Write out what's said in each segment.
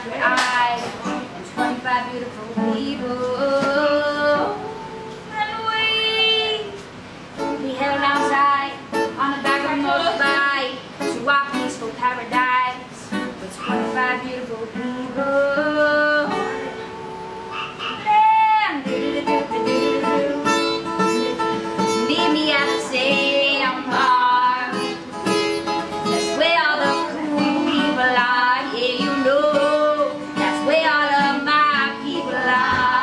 separate eyes and 25 beautiful people. And we held outside on the back of a motorbike to our peaceful paradise with 25 beautiful people. Meet me at the Sandbar. That's where all the cool people are. Yeah, you know, that's where all of my people are.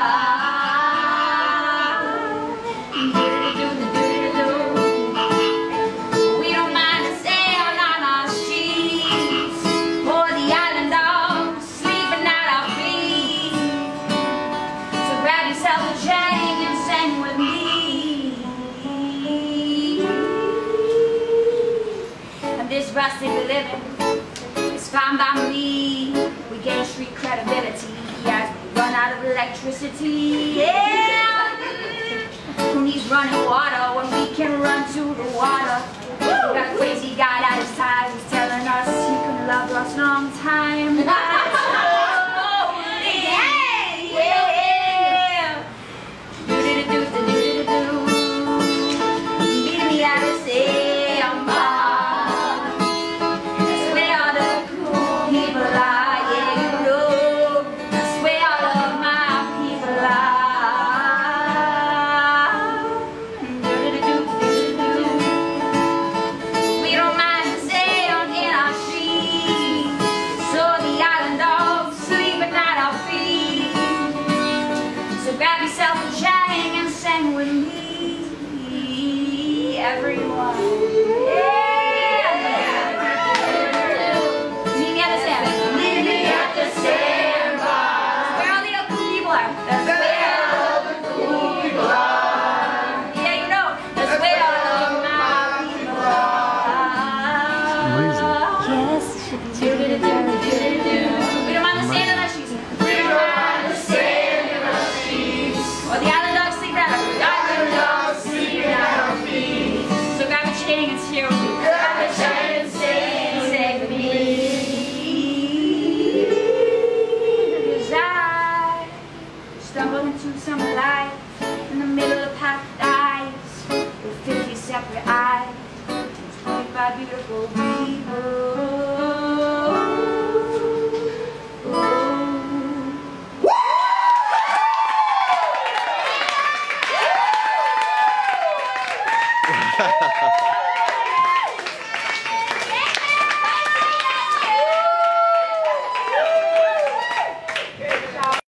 We don't mind the sail on our streets or the island dogs sleeping at our feet. So grab yourself a drink and sing with me. This rustic living is fine by me. We gain street credibility as we run out of electricity. Yeah, who needs running water when we can run to the water? We got a crazy guy at his ties who's telling us he could love us long time. Meet me at the Sandbar. Grab yourself a drink and sing with me, everyone. Meet me at the Sandbar. Meet me at the Sandbar. Where all the cool people are. That's where all the cool people are. Yeah, you know, that's where all of my people are. Yes. We don't mind the sand unless she's. We don't mind the sand. Or the island dogs sleep at our feet. Island dogs sleep at our feet. So grab a chain and cheer with me. Grab a chain and sing with me. Because I stumbled into some light in the middle of paradise with 50 separate eyes and 25 beautiful people.